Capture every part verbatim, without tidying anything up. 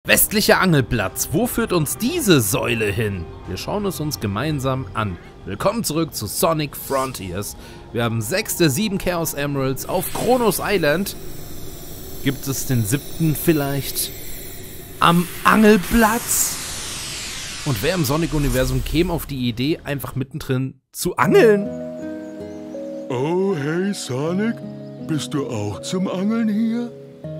Westlicher Angelplatz. Wo führt uns diese Säule hin? Wir schauen es uns gemeinsam an. Willkommen zurück zu Sonic Frontiers. Wir haben sechs der sieben Chaos Emeralds auf Kronos Island. Gibt es den siebten vielleicht am Angelplatz? Und wer im Sonic-Universum käme auf die Idee, einfach mittendrin zu angeln? Oh, hey Sonic, bist du auch zum Angeln hier?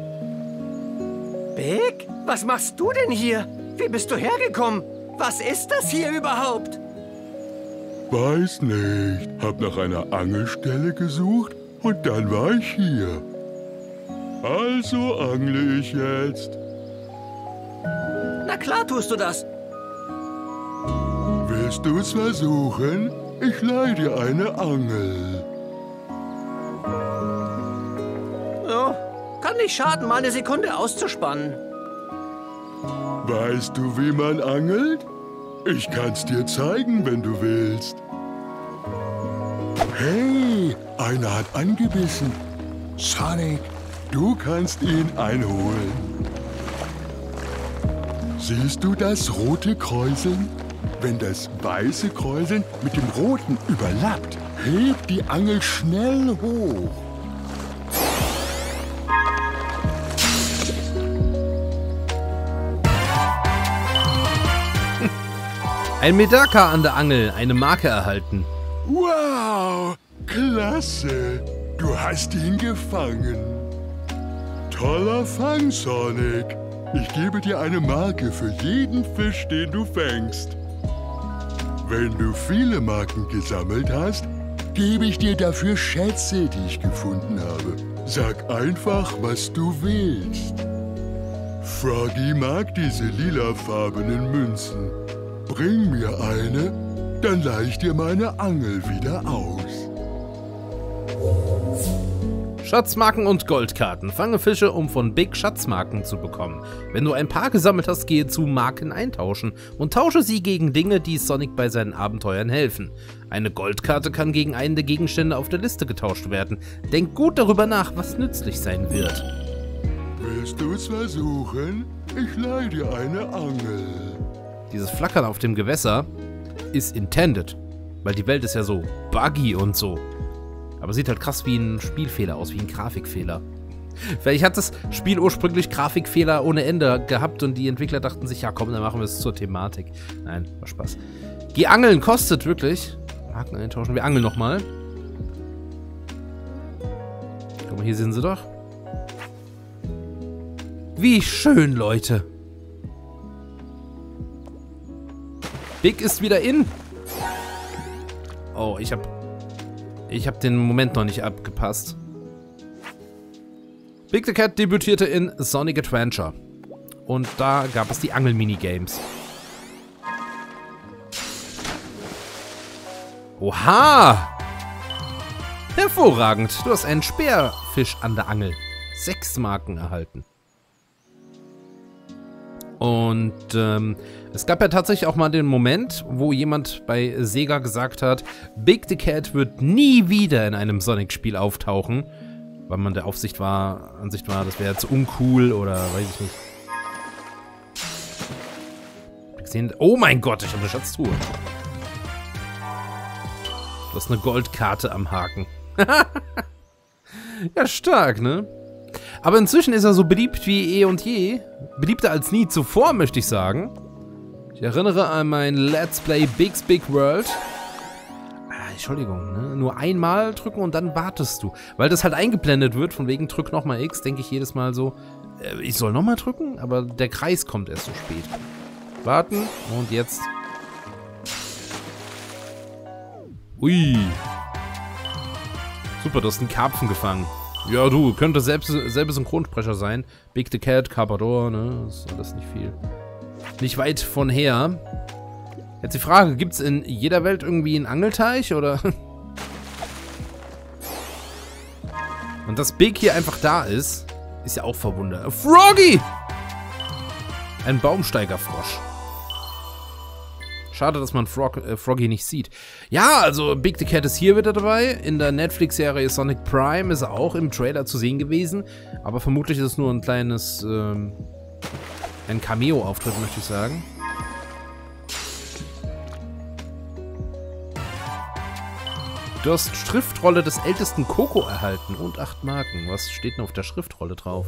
Big? Was machst du denn hier? Wie bist du hergekommen? Was ist das hier überhaupt? Weiß nicht. Hab nach einer Angelstelle gesucht und dann war ich hier. Also angle ich jetzt. Na klar tust du das. Willst du's versuchen? Ich leih dir eine Angel. Ja, kann nicht schaden, mal eine Sekunde auszuspannen. Weißt du, wie man angelt? Ich kann's dir zeigen, wenn du willst. Hey, einer hat angebissen. Sonic, du kannst ihn einholen. Siehst du das rote Kräuseln? Wenn das weiße Kräuseln mit dem roten überlappt, hebt die Angel schnell hoch. Ein Medaka an der Angel, eine Marke erhalten. Wow, klasse. Du hast ihn gefangen. Toller Fang, Sonic. Ich gebe dir eine Marke für jeden Fisch, den du fängst. Wenn du viele Marken gesammelt hast, gebe ich dir dafür Schätze, die ich gefunden habe. Sag einfach, was du willst. Froggy mag diese lilafarbenen Münzen. Bring mir eine, dann leih ich dir meine Angel wieder aus. Schatzmarken und Goldkarten. Fange Fische, um von Big Schatzmarken zu bekommen. Wenn du ein paar gesammelt hast, gehe zu Marken eintauschen und tausche sie gegen Dinge, die Sonic bei seinen Abenteuern helfen. Eine Goldkarte kann gegen einen der Gegenstände auf der Liste getauscht werden. Denk gut darüber nach, was nützlich sein wird. Willst du's versuchen? Ich leih dir eine Angel. Dieses Flackern auf dem Gewässer ist intended, weil die Welt ist ja so buggy und so. Aber sieht halt krass wie ein Spielfehler aus, wie ein Grafikfehler. Vielleicht hat das Spiel ursprünglich Grafikfehler ohne Ende gehabt und die Entwickler dachten sich, ja komm, dann machen wir es zur Thematik. Nein, war Spaß. Geh angeln kostet wirklich. Haken eintauschen, wir angeln nochmal. Guck mal, hier sind sie doch. Wie schön, Leute. Big ist wieder in. Oh, ich hab... Ich hab den Moment noch nicht abgepasst. Big the Cat debütierte in Sonic Adventure. Und da gab es die Angel-Minigames. Oha! Hervorragend. Du hast einen Speerfisch an der Angel. Sechs Marken erhalten. Und ähm, es gab ja tatsächlich auch mal den Moment, wo jemand bei Sega gesagt hat, Big the Cat wird nie wieder in einem Sonic-Spiel auftauchen, weil man der Aufsicht war, Ansicht war, das wäre jetzt uncool oder weiß ich nicht. Oh mein Gott, ich habe eine Schatztruhe. Du hast eine Goldkarte am Haken. Ja, stark, ne? Aber inzwischen ist er so beliebt wie eh und je. Beliebter als nie zuvor, möchte ich sagen. Ich erinnere an mein Let's Play Big's Big World. Ah, Entschuldigung, ne? Nur einmal drücken und dann wartest du. Weil das halt eingeblendet wird, von wegen drück nochmal X, denke ich jedes Mal so, äh, ich soll nochmal drücken, aber der Kreis kommt erst so spät. Warten und jetzt. Ui. Super, du hast einen Karpfen gefangen. Ja, du, könnte selbst, selbe Synchronsprecher sein. Big the Cat, Carpador, ne? Das ist alles nicht viel. Nicht weit von her. Jetzt die Frage, gibt es in jeder Welt irgendwie einen Angelteich, oder? Und dass Big hier einfach da ist, ist ja auch verwundert. Froggy! Ein Baumsteigerfrosch. Schade, dass man Frog, äh, Froggy nicht sieht. Ja, also Big the Cat ist hier wieder dabei. In der Netflix-Serie Sonic Prime ist er auch im Trailer zu sehen gewesen. Aber vermutlich ist es nur ein kleines, ähm, Ein Cameo-Auftritt, möchte ich sagen. Du hast Schriftrolle des ältesten Koko erhalten und acht Marken. Was steht denn auf der Schriftrolle drauf?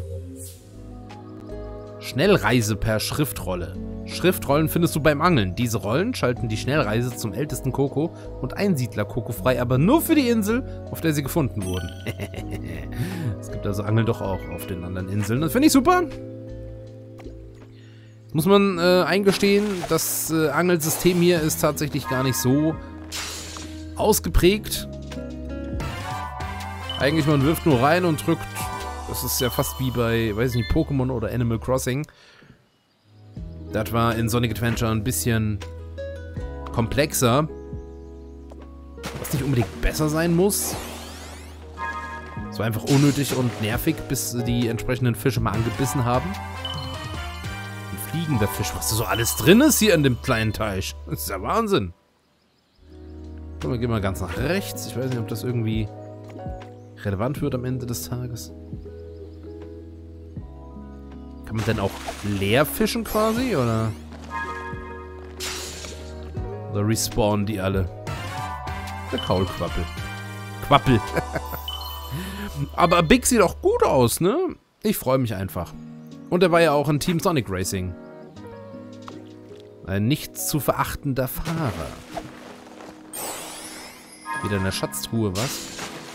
Schnellreise per Schriftrolle. Schriftrollen findest du beim Angeln. Diese Rollen schalten die Schnellreise zum ältesten Koko und Einsiedler-Koko frei, aber nur für die Insel, auf der sie gefunden wurden. Es gibt also Angeln doch auch auf den anderen Inseln. Das finde ich super. Muss man äh, eingestehen, das äh, Angelsystem hier ist tatsächlich gar nicht so ausgeprägt. Eigentlich, man wirft nur rein und drückt. Das ist ja fast wie bei, weiß nicht, Pokémon oder Animal Crossing. Das war in Sonic Adventure ein bisschen komplexer. Was nicht unbedingt besser sein muss. Es war einfach unnötig und nervig, bis die entsprechenden Fische mal angebissen haben. Ein fliegender Fisch, was da so alles drin ist hier in dem kleinen Teich. Das ist ja Wahnsinn. So, wir gehen mal ganz nach rechts. Ich weiß nicht, ob das irgendwie relevant wird am Ende des Tages. Kann man denn auch leer fischen quasi, oder? Oder respawnen die alle? Der Kaulquappel. Quappel. Aber Big sieht auch gut aus, ne? Ich freue mich einfach. Und er war ja auch in Team Sonic Racing. Ein nicht zu verachtender Fahrer. Wieder in der Schatztruhe, was?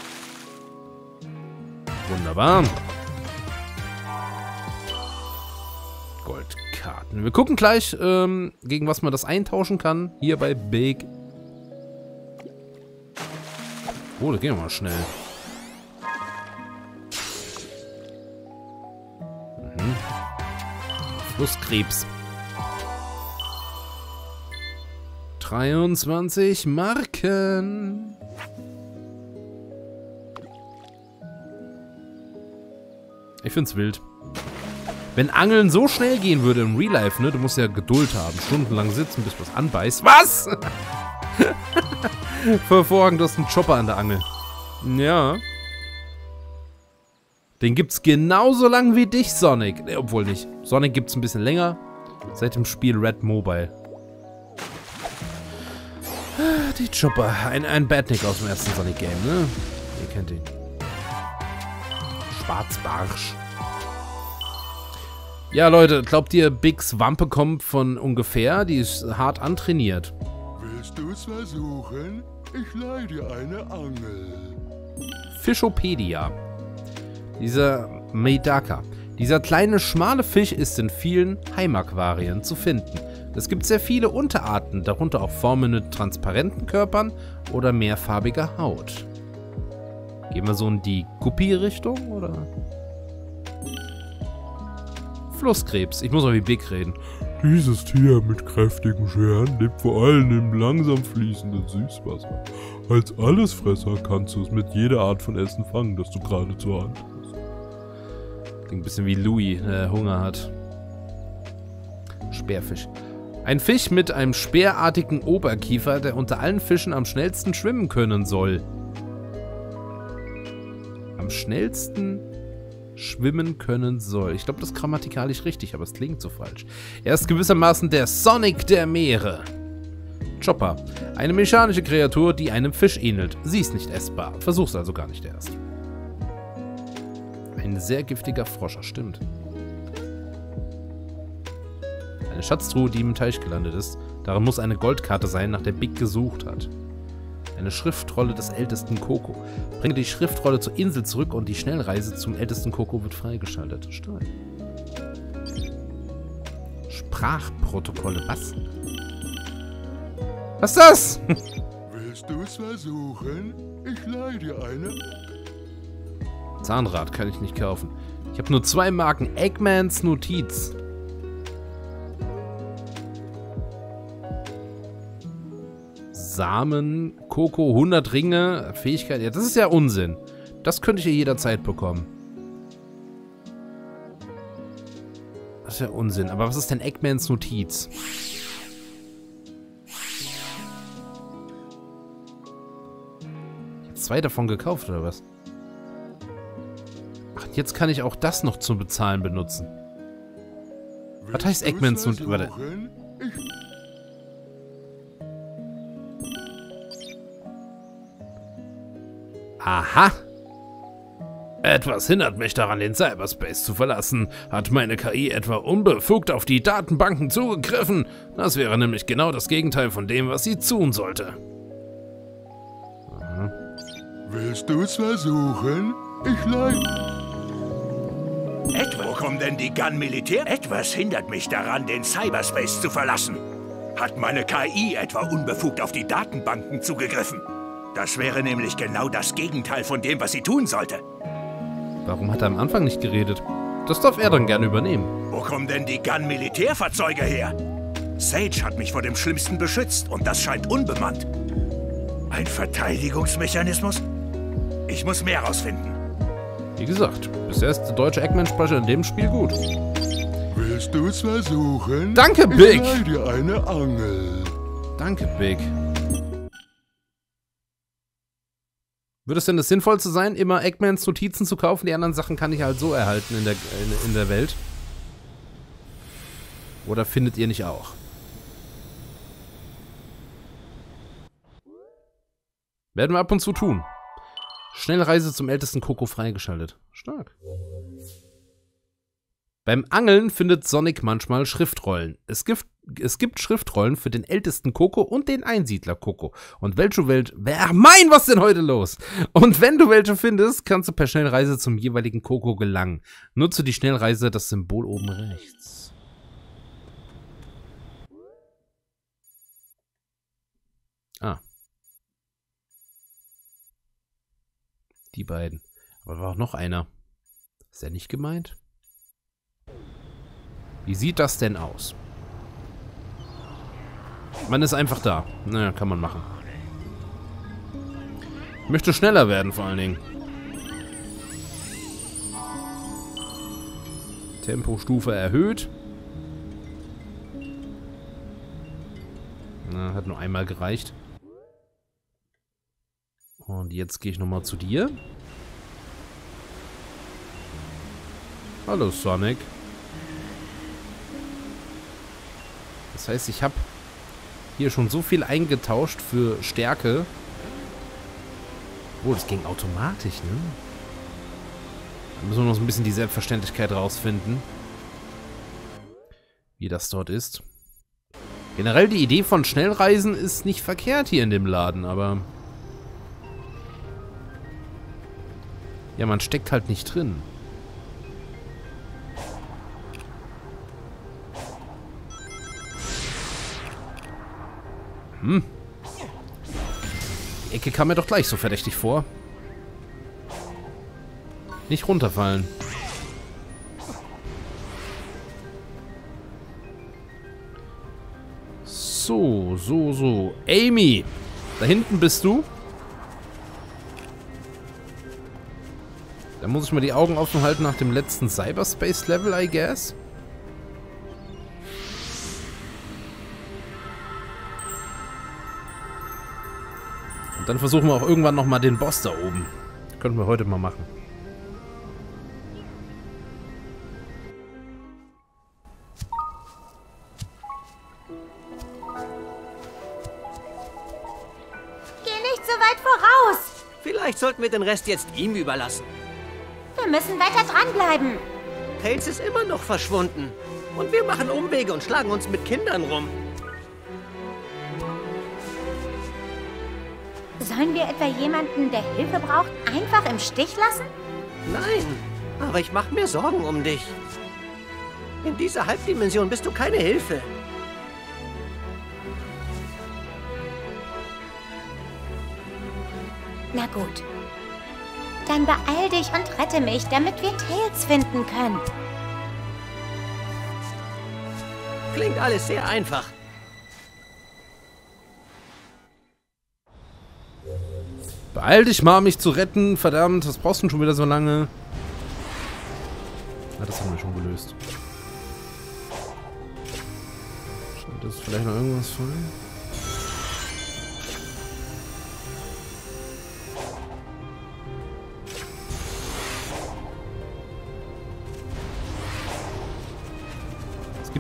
Wunderbar. Goldkarten. Wir gucken gleich, ähm, gegen was man das eintauschen kann. Hier bei Big. Oh, das geht mal schnell. Mhm. Flusskrebs. dreiundzwanzig Marken. Ich find's wild. Wenn Angeln so schnell gehen würde im Real Life, ne? Du musst ja Geduld haben. Stundenlang sitzen, bis was anbeißt. Was? Verfolgen, du hast einen Chopper an der Angel. Ja. Den gibt's genauso lang wie dich, Sonic. Ne, obwohl nicht. Sonic gibt's ein bisschen länger. Seit dem Spiel Red Mobile. Die Chopper. Ein, ein Badnik aus dem ersten Sonic Game, ne? Ihr kennt ihn. Schwarzbarsch. Ja, Leute, glaubt ihr, Bigs Wampe kommt von ungefähr? Die ist hart antrainiert. Willst du's versuchen? Ich leih dir eine Angel. Fischopedia. Dieser Medaka. Dieser kleine, schmale Fisch ist in vielen Heimaquarien zu finden. Es gibt sehr viele Unterarten, darunter auch Formen mit transparenten Körpern oder mehrfarbiger Haut. Gehen wir so in die Guppi-Richtung, oder? Flusskrebs. Ich muss mal wie Big reden. Dieses Tier mit kräftigen Scheren lebt vor allem im langsam fließenden Süßwasser. Als Allesfresser kannst du es mit jeder Art von Essen fangen, das du gerade zur Hand hast. Klingt ein bisschen wie Louis, der Hunger hat. Speerfisch. Ein Fisch mit einem speerartigen Oberkiefer, der unter allen Fischen am schnellsten schwimmen können soll. Am schnellsten schwimmen können soll. Ich glaube, das ist grammatikalisch richtig, aber es klingt so falsch. Er ist gewissermaßen der Sonic der Meere. Chopper. Eine mechanische Kreatur, die einem Fisch ähnelt. Sie ist nicht essbar. Versuch's also gar nicht erst. Ein sehr giftiger Froscher, stimmt. Eine Schatztruhe, die im Teich gelandet ist. Darin muss eine Goldkarte sein, nach der Big gesucht hat. Eine Schriftrolle des ältesten Koko. Bringe die Schriftrolle zur Insel zurück und die Schnellreise zum ältesten Koko wird freigeschaltet. Stark. Sprachprotokolle. Was? Was ist das? Willst du es versuchen? Ich leih dir eine. Zahnrad kann ich nicht kaufen. Ich habe nur zwei Marken. Eggmans Notiz. Samen, Koko, hundert Ringe, Fähigkeit. Ja, das ist ja Unsinn. Das könnte ich ja jederzeit bekommen. Das ist ja Unsinn. Aber was ist denn Eggmans Notiz? Zwei davon gekauft, oder was? Ach, jetzt kann ich auch das noch zum Bezahlen benutzen. Was heißt Eggmans und... Warte. Aha. Etwas hindert mich daran, den Cyberspace zu verlassen. Hat meine K I etwa unbefugt auf die Datenbanken zugegriffen? Das wäre nämlich genau das Gegenteil von dem, was sie tun sollte. Aha. Willst du's versuchen? Ich leid. Etwa, wo kommen denn die Gun-Militär? Etwas hindert mich daran, den Cyberspace zu verlassen. Hat meine K I etwa unbefugt auf die Datenbanken zugegriffen? Das wäre nämlich genau das Gegenteil von dem, was sie tun sollte. Warum hat er am Anfang nicht geredet? Das darf er dann gerne übernehmen. Wo kommen denn die Gun-Militärfahrzeuge her? Sage hat mich vor dem Schlimmsten beschützt und das scheint unbemannt. Ein Verteidigungsmechanismus? Ich muss mehr rausfinden. Wie gesagt, bisher ist der deutsche Eggman-Sprecher in dem Spiel gut. Willst du's versuchen? Danke, Big! Ich leih dir eine Angel. Danke, Big. Würde es denn das Sinnvollste sein, immer Eggmans Notizen zu kaufen? Die anderen Sachen kann ich halt so erhalten in der, in, in der Welt. Oder findet ihr nicht auch? Werden wir ab und zu tun. Schnellreise zum ältesten Koko freigeschaltet. Stark. Beim Angeln findet Sonic manchmal Schriftrollen. Es gibt, es gibt Schriftrollen für den ältesten Koko und den Einsiedler Koko. Und welche Welt... Ach mein, was ist denn heute los? Und wenn du welche findest, kannst du per Schnellreise zum jeweiligen Koko gelangen. Nutze die Schnellreise, das Symbol oben rechts. Ah. Die beiden. Aber war auch noch einer. Ist der nicht gemeint? Wie sieht das denn aus? Man ist einfach da. Naja, kann man machen. Ich möchte schneller werden, vor allen Dingen. Tempostufe erhöht. Na, hat nur einmal gereicht. Und jetzt gehe ich nochmal zu dir. Hallo, Sonic. Das heißt, ich habe hier schon so viel eingetauscht für Stärke. Oh, das ging automatisch, ne? Da müssen wir noch so ein bisschen die Selbstverständlichkeit rausfinden. Wie das dort ist. Generell die Idee von Schnellreisen ist nicht verkehrt hier in dem Laden, aber... Ja, man steckt halt nicht drin. Hm. Die Ecke kam mir doch gleich so verdächtig vor. Nicht runterfallen. So, so, so. Amy! Da hinten bist du. Da muss ich mal die Augen offen halten nach dem letzten Cyberspace-Level, I guess. Und dann versuchen wir auch irgendwann nochmal den Boss da oben. Könnten wir heute mal machen. Geh nicht so weit voraus. Vielleicht sollten wir den Rest jetzt ihm überlassen. Wir müssen weiter dranbleiben. Tails ist immer noch verschwunden. Und wir machen Umwege und schlagen uns mit Kindern rum. Sollen wir etwa jemanden, der Hilfe braucht, einfach im Stich lassen? Nein, aber ich mache mir Sorgen um dich. In dieser Halbdimension bist du keine Hilfe. Na gut. Dann beeil dich und rette mich, damit wir Tails finden können. Klingt alles sehr einfach. Beeil dich mal, mich zu retten. Verdammt, was brauchst du denn schon wieder so lange? Ah, das haben wir schon gelöst. Scheint das vielleicht noch irgendwas fallen?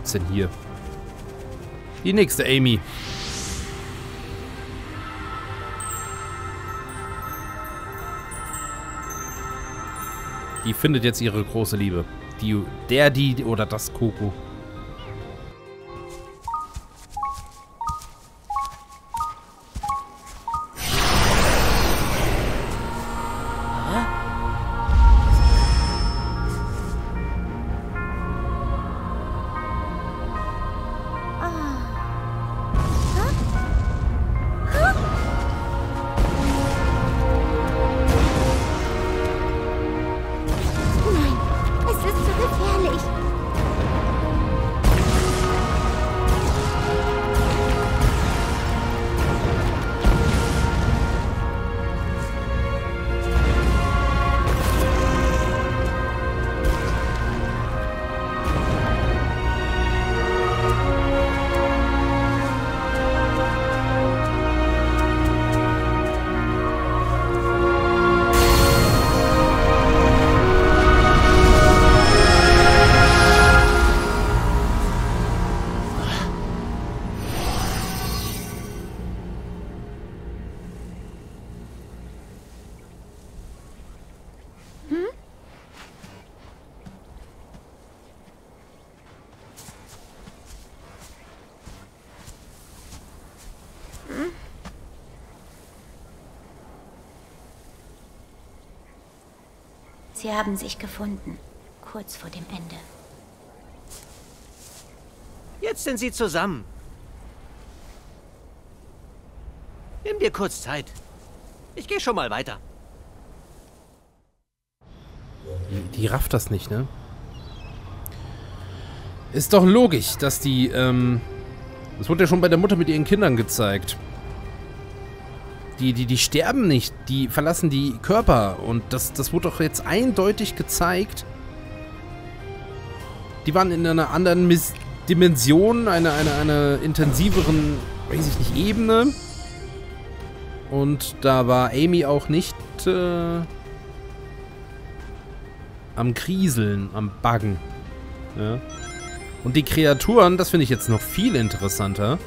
gibt's denn hier? Die nächste Amy. Die findet jetzt ihre große Liebe. Die, der, die oder das Coco. Sie haben sich gefunden, kurz vor dem Ende. Jetzt sind sie zusammen. Nimm dir kurz Zeit. Ich gehe schon mal weiter. Die, die rafft das nicht, ne? Ist doch logisch, dass die, ähm... das wurde ja schon bei der Mutter mit ihren Kindern gezeigt. Die, die, die sterben nicht, die verlassen die Körper. Und das, das wurde doch jetzt eindeutig gezeigt. Die waren in einer anderen Mis Dimension, einer eine, eine intensiveren, weiß ich nicht, Ebene. Und da war Amy auch nicht äh, am Krieseln, am Buggen. Ja. Und die Kreaturen, das finde ich jetzt noch viel interessanter.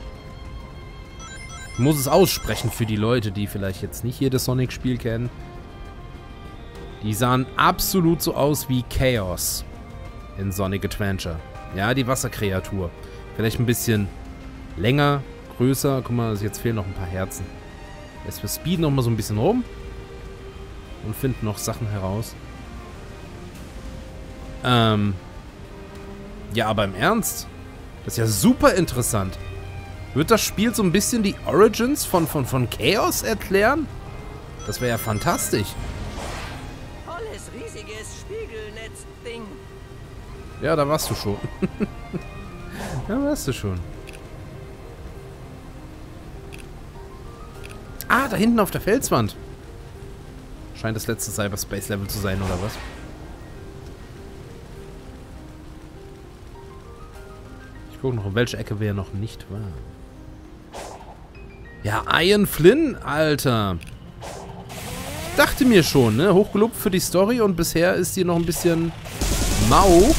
Ich muss es aussprechen für die Leute, die vielleicht jetzt nicht jedes Sonic-Spiel kennen. Die sahen absolut so aus wie Chaos in Sonic Adventure. Ja, die Wasserkreatur. Vielleicht ein bisschen länger, größer. Guck mal, jetzt fehlen noch ein paar Herzen. Jetzt wir speeden noch mal so ein bisschen rum. Und finden noch Sachen heraus. Ähm. Ja, aber im Ernst? Das ist ja super interessant. Wird das Spiel so ein bisschen die Origins von, von, von Chaos erklären? Das wäre ja fantastisch. Tolles, riesiges Spiegelnetz-Ding. Ja, da warst du schon. Da warst du schon. Ah, da hinten auf der Felswand. Scheint das letzte Cyberspace-Level zu sein, oder was? Ich gucke noch, in welche Ecke wir noch nicht waren. Ja, Ian Flynn, Alter. Dachte mir schon, ne? Hochgelobt für die Story und bisher ist die noch ein bisschen mau.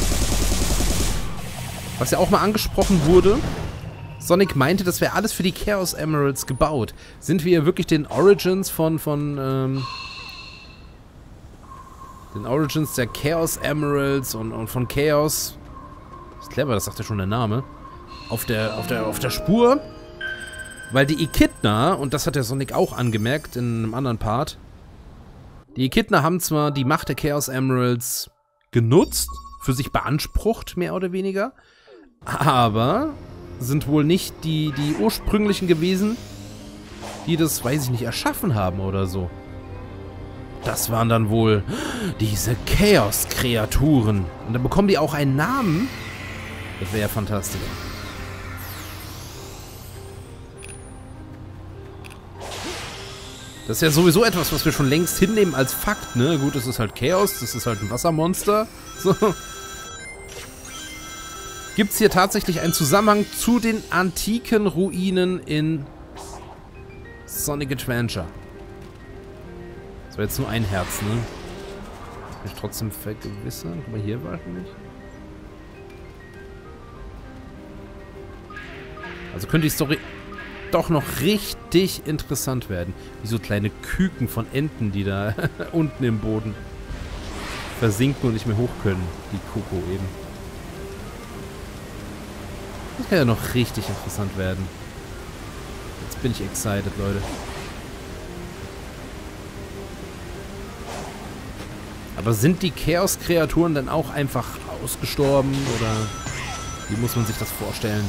Was ja auch mal angesprochen wurde. Sonic meinte, das wäre alles für die Chaos Emeralds gebaut. Sind wir hier wirklich den Origins von, von, ähm... den Origins der Chaos Emeralds und, und von Chaos... Das ist clever, das sagt ja schon der Name. Auf der, auf der, auf der Spur. Weil die Echidna, und das hat der Sonic auch angemerkt in einem anderen Part, die Echidna haben zwar die Macht der Chaos Emeralds genutzt, für sich beansprucht, mehr oder weniger, aber sind wohl nicht die, die ursprünglichen gewesen, die das, weiß ich nicht, erschaffen haben oder so. Das waren dann wohl diese Chaos-Kreaturen. Und dann bekommen die auch einen Namen. Das wäre ja fantastisch. Das ist ja sowieso etwas, was wir schon längst hinnehmen als Fakt, ne? Gut, das ist halt Chaos, das ist halt ein Wassermonster. So. Gibt es hier tatsächlich einen Zusammenhang zu den antiken Ruinen in Sonic Adventure? Das war jetzt nur ein Herz, ne? Muss ich trotzdem vergewissern. Guck mal, hier war ich nicht. Also könnte die Story doch noch richtig interessant werden. Wie so kleine Küken von Enten, die da unten im Boden versinken und nicht mehr hoch können. Die Koko eben. Das kann ja noch richtig interessant werden. Jetzt bin ich excited, Leute. Aber sind die Chaos-Kreaturen dann auch einfach ausgestorben? Oder wie muss man sich das vorstellen?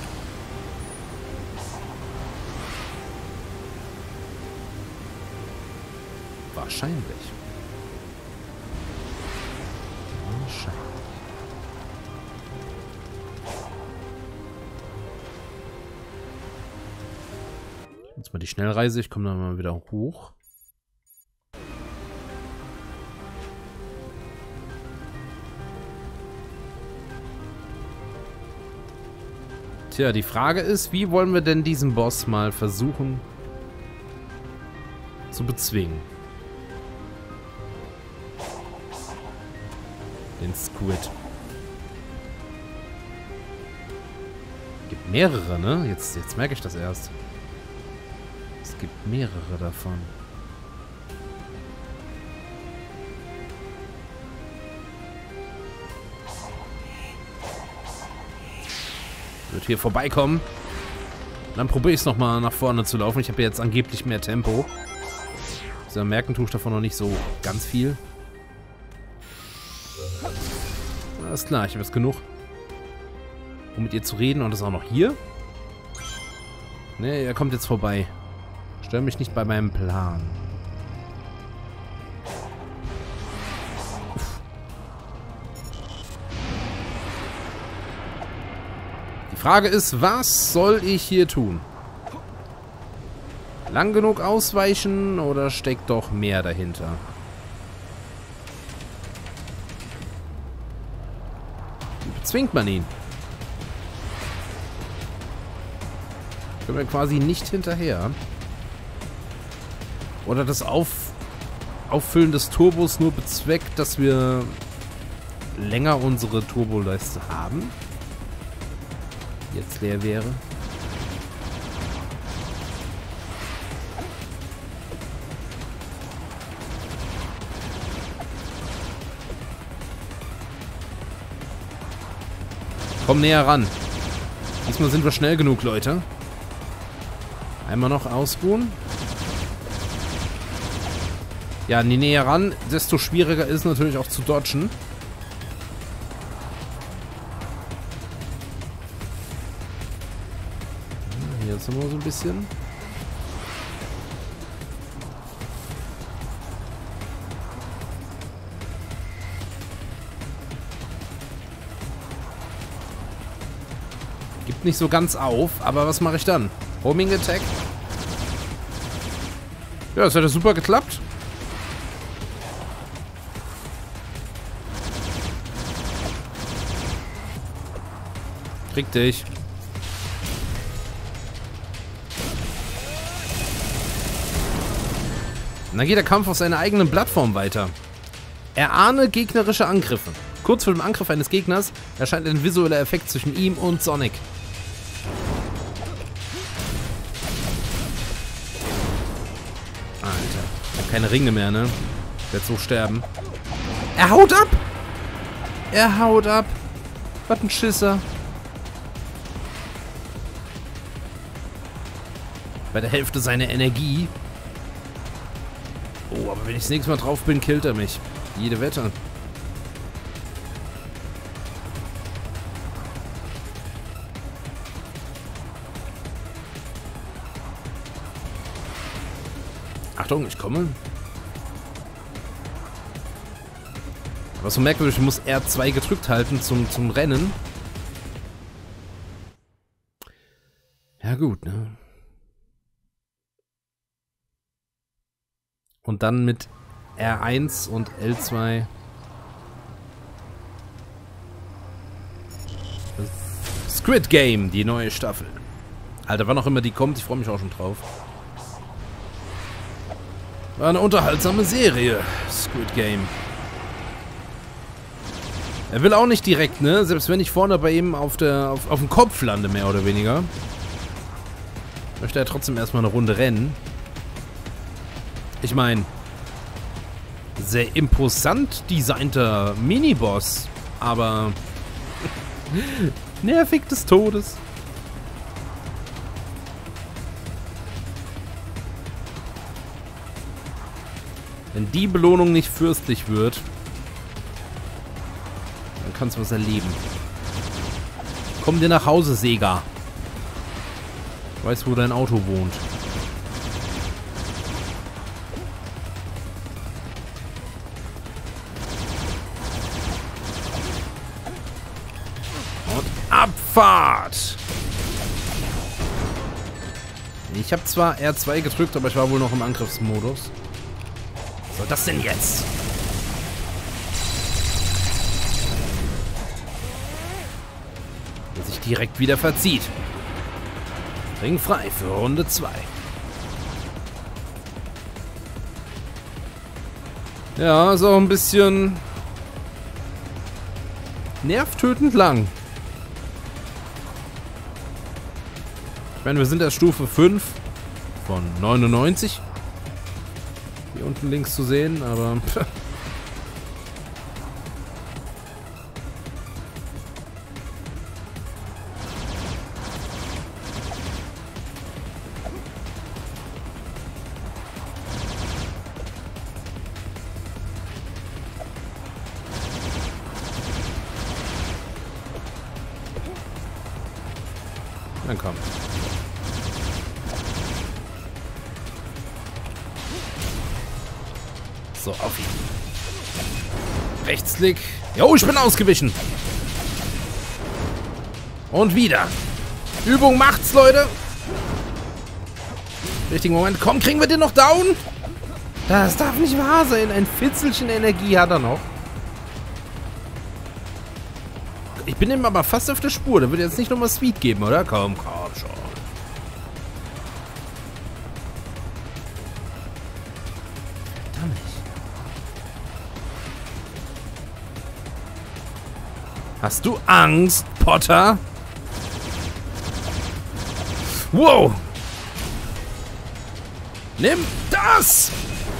Wahrscheinlich. Wahrscheinlich. Jetzt mal die Schnellreise. Ich komme dann mal wieder hoch. Tja, die Frage ist, wie wollen wir denn diesen Boss mal versuchen zu bezwingen? Den Squid. Gibt mehrere, ne? Jetzt, jetzt merke ich das erst. Es gibt mehrere davon. Wird hier vorbeikommen. Dann probiere ich es nochmal nach vorne zu laufen. Ich habe jetzt angeblich mehr Tempo. So, merken tue ich davon noch nicht so ganz viel. Alles klar, ich habe jetzt genug, um mit ihr zu reden. Und das auch noch hier. Ne, er kommt jetzt vorbei. Stör mich nicht bei meinem Plan. Die Frage ist, was soll ich hier tun? Lang genug ausweichen oder steckt doch mehr dahinter? Wie bezwingt man ihn? Können wir quasi nicht hinterher. Oder das Auf Auffüllen des Turbos nur bezweckt, dass wir länger unsere Turboleiste haben. Jetzt leer wäre. Komm näher ran. Diesmal sind wir schnell genug, Leute. Einmal noch ausruhen. Ja, je näher ran, desto schwieriger ist natürlich auch zu dodgen. Hier ist immer so ein bisschen. Gibt nicht so ganz auf, aber was mache ich dann? Homing Attack? Ja, das hat ja super geklappt. Krieg dich. Und dann geht der Kampf auf seiner eigenen Plattform weiter. Erahne gegnerische Angriffe. Kurz vor dem Angriff eines Gegners erscheint ein visueller Effekt zwischen ihm und Sonic. Alter, ich hab keine Ringe mehr, ne? Ich werde so sterben. Er haut ab! Er haut ab! Was ein Schisser. Bei der Hälfte seiner Energie. Oh, aber wenn ich das nächste Mal drauf bin, killt er mich. Jede Wette. Achtung, ich komme. Aber so merkwürdig, ich muss R zwei gedrückt halten zum, zum Rennen. Ja gut, ne? Und dann mit R eins und L zwei. Squid Game, die neue Staffel. Alter, wann auch immer die kommt, ich freue mich auch schon drauf. War eine unterhaltsame Serie, Squid Game. Er will auch nicht direkt, ne? Selbst wenn ich vorne bei ihm auf, der, auf, auf dem Kopf lande, mehr oder weniger. Ich möchte ja trotzdem erstmal eine Runde rennen. Ich meine, sehr imposant designter Miniboss, aber nervig des Todes. Wenn die Belohnung nicht fürstlich wird, dann kannst du was erleben. Komm dir nach Hause, Sega. Ich weiß, wo dein Auto wohnt. Und Abfahrt! Ich habe zwar R zwei gedrückt, aber ich war wohl noch im Angriffsmodus. Was soll das denn jetzt? Der sich direkt wieder verzieht. Ring frei für Runde zwei. Ja, ist auch ein bisschen nervtötend lang. Ich meine, wir sind erst Stufe fünf von neunundneunzig. Hier unten links zu sehen, aber... Dann komm. So, auf ihn. Rechtsklick. Jo, ich bin ausgewichen. Und wieder. Übung macht's, Leute. Richtigen Moment. Komm, kriegen wir den noch down? Das darf nicht wahr sein. Ein Fitzelchen Energie hat er noch. Ich bin ihm aber fast auf der Spur. Da wird jetzt nicht nochmal Speed geben, oder? Komm, komm schon. Verdammt. Hast du Angst, Potter? Wow. Nimm das!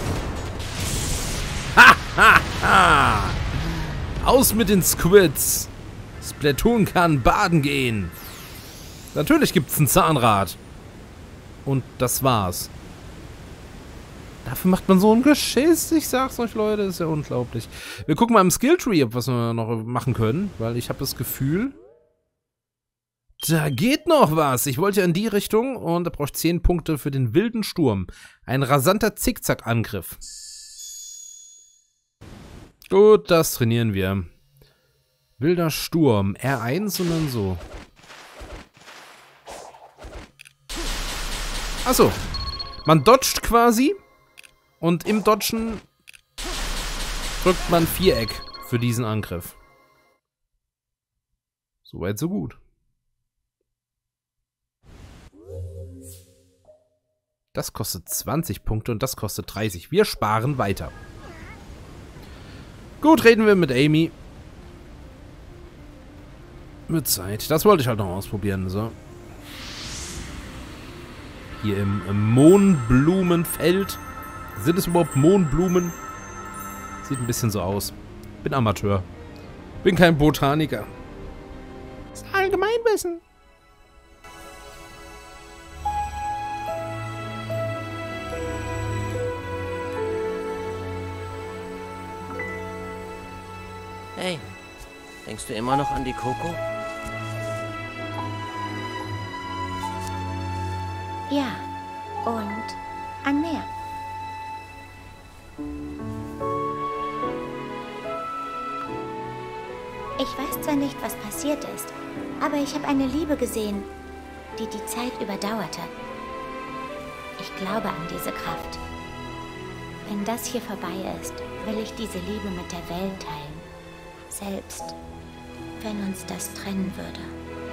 Ha, ha, ha. Aus mit den Squids. Splatoon kann baden gehen. Natürlich gibt's ein Zahnrad. Und das war's. Dafür macht man so ein Geschiss. Ich sag's euch, Leute, ist ja unglaublich. Wir gucken mal im Skilltree, ob was wir noch machen können. Weil ich habe das Gefühl, da geht noch was. Ich wollte ja in die Richtung und da brauche ich zehn Punkte für den wilden Sturm. Ein rasanter Zickzack-Angriff. Gut, das trainieren wir. Wilder Sturm. R eins und dann so. Achso. Man dodgt quasi. Und im Dodgen drückt man Viereck für diesen Angriff. Soweit, so gut. Das kostet zwanzig Punkte und das kostet dreißig. Wir sparen weiter. Gut, reden wir mit Amy. Mit Zeit. Das wollte ich halt noch ausprobieren. So. Hier im, im Mohnblumenfeld. Sind es überhaupt Mohnblumen? Sieht ein bisschen so aus. Bin Amateur. Bin kein Botaniker. Das ist Allgemeinwissen. Hey, denkst du immer noch an die Coco? Ja, und an mehr. Ich weiß zwar nicht, was passiert ist, aber ich habe eine Liebe gesehen, die die Zeit überdauerte. Ich glaube an diese Kraft. Wenn das hier vorbei ist, will ich diese Liebe mit der Welt teilen. Selbst wenn uns das trennen würde.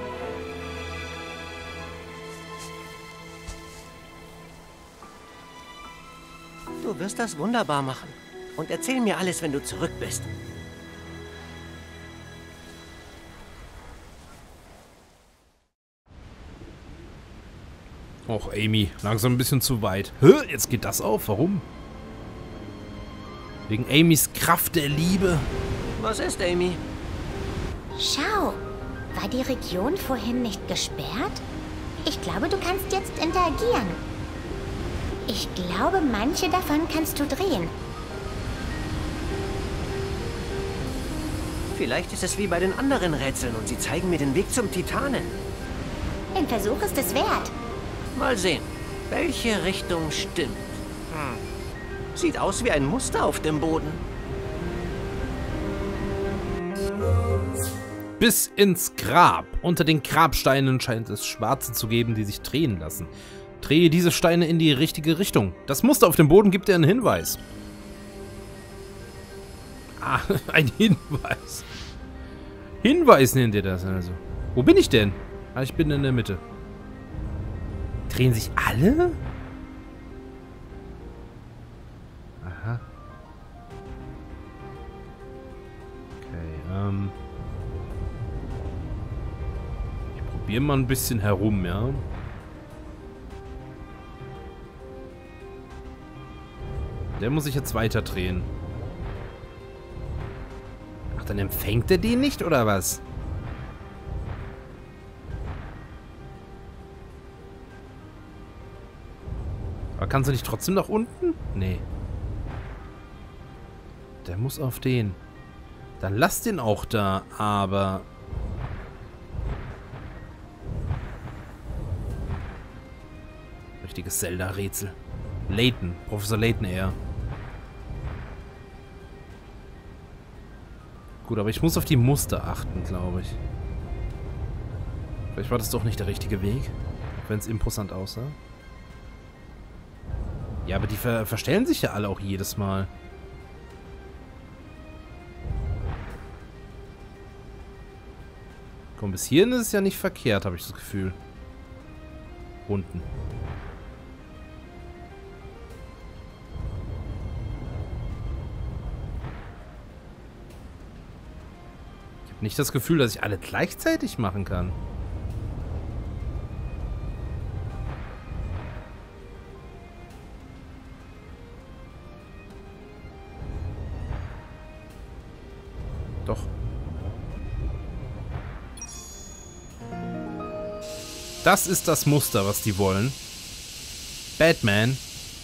Du wirst das wunderbar machen. Und erzähl mir alles, wenn du zurück bist. Och, Amy, langsam ein bisschen zu weit. Hä? Jetzt geht das auf? Warum? Wegen Amys Kraft der Liebe. Was ist, Amy? Schau, war die Region vorhin nicht gesperrt? Ich glaube, du kannst jetzt interagieren. Ich glaube, manche davon kannst du drehen. Vielleicht ist es wie bei den anderen Rätseln und sie zeigen mir den Weg zum Titanen. Ein Versuch ist es wert. Mal sehen, welche Richtung stimmt. Hm. Sieht aus wie ein Muster auf dem Boden. Bis ins Grab. Unter den Grabsteinen scheint es Schwarze zu geben, die sich drehen lassen. Drehe diese Steine in die richtige Richtung. Das Muster auf dem Boden gibt dir einen Hinweis. Ah, ein Hinweis. Hinweis nennt ihr das also. Wo bin ich denn? Ah, ich bin in der Mitte. Drehen sich alle? Aha. Okay, ähm... ich probiere mal ein bisschen herum, ja? Der muss sich jetzt weiter drehen. Ach, dann empfängt er den nicht, oder was? Aber kannst du nicht trotzdem nach unten? Nee. Der muss auf den. Dann lass den auch da, aber... richtiges Zelda-Rätsel. Layton. Professor Layton eher. Gut, aber ich muss auf die Muster achten, glaube ich. Vielleicht war das doch nicht der richtige Weg. Wenn es imposant aussah. Ja, aber die ver verstellen sich ja alle auch jedes Mal. Komm, bis hierhin ist es ja nicht verkehrt, habe ich das Gefühl. Unten. Ich habe nicht das Gefühl, dass ich alle gleichzeitig machen kann. Doch. Das ist das Muster, was die wollen. Batman.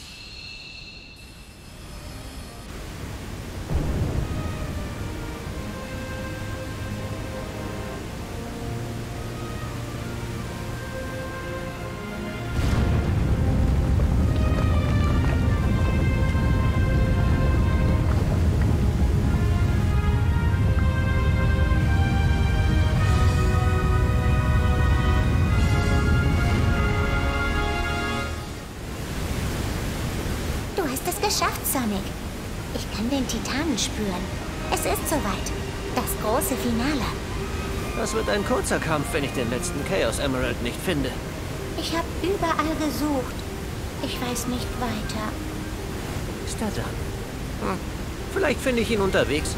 Geschafft, Sonic. Ich kann den Titanen spüren. Es ist soweit. Das große Finale. Das wird ein kurzer Kampf, wenn ich den letzten Chaos Emerald nicht finde. Ich habe überall gesucht. Ich weiß nicht weiter. Ist er da? Hm. Vielleicht finde ich ihn unterwegs.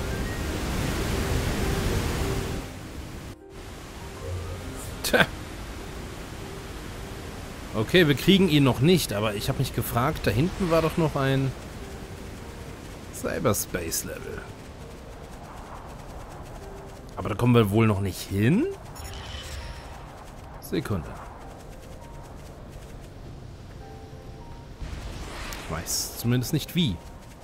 Tja. Okay, wir kriegen ihn noch nicht, aber ich habe mich gefragt, da hinten war doch noch ein Cyberspace-Level. Aber da kommen wir wohl noch nicht hin? Sekunde. Ich weiß zumindest nicht wie.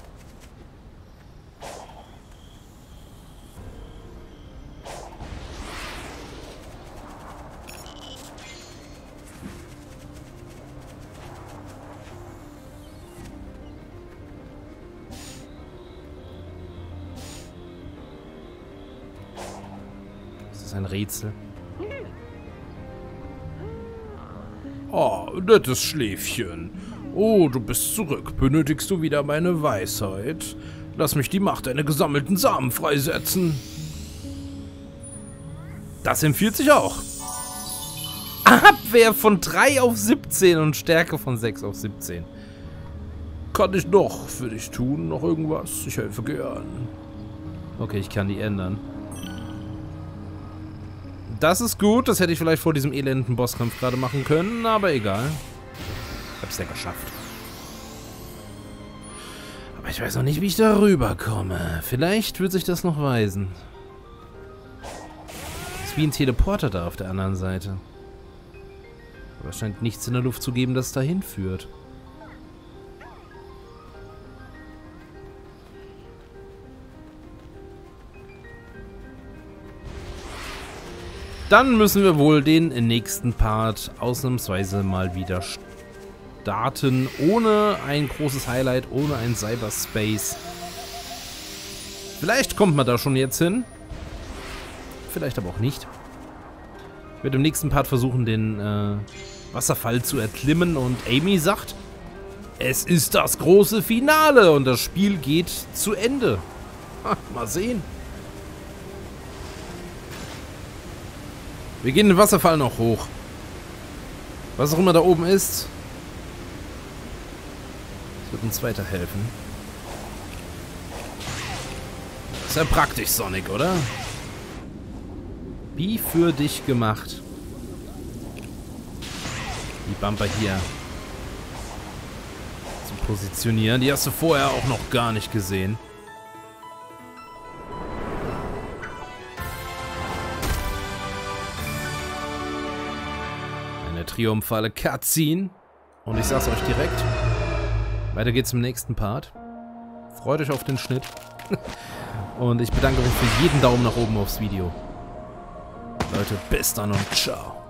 Ein Rätsel. Oh, nettes Schläfchen. Oh, du bist zurück. Benötigst du wieder meine Weisheit? Lass mich die Macht deiner gesammelten Samen freisetzen. Das empfiehlt sich auch. Abwehr von drei auf siebzehn und Stärke von sechs auf siebzehn. Kann ich noch für dich tun? Noch irgendwas? Ich helfe gern. Okay, ich kann die ändern. Das ist gut, das hätte ich vielleicht vor diesem elenden Bosskampf gerade machen können, aber egal. Hab's ja geschafft. Aber ich weiß noch nicht, wie ich da rüberkomme. Vielleicht wird sich das noch weisen. Ist wie ein Teleporter da auf der anderen Seite. Aber es scheint nichts in der Luft zu geben, das dahin führt. Dann müssen wir wohl den nächsten Part ausnahmsweise mal wieder starten. Ohne ein großes Highlight, ohne ein Cyberspace. Vielleicht kommt man da schon jetzt hin. Vielleicht aber auch nicht. Ich werde im nächsten Part versuchen, den äh, Wasserfall zu erklimmen. Und Amy sagt, es ist das große Finale und das Spiel geht zu Ende. Ha, mal sehen. Wir gehen den Wasserfall noch hoch. Was auch immer da oben ist. Das wird uns weiterhelfen. Ist ja praktisch, Sonic, oder? Wie für dich gemacht. Die Bumper hier zu positionieren. Die hast du vorher auch noch gar nicht gesehen. Triumphale Cutscene. Und ich sag's euch direkt. Weiter geht's im nächsten Part. Freut euch auf den Schnitt. Und ich bedanke mich für jeden Daumen nach oben aufs Video. Leute, bis dann und ciao.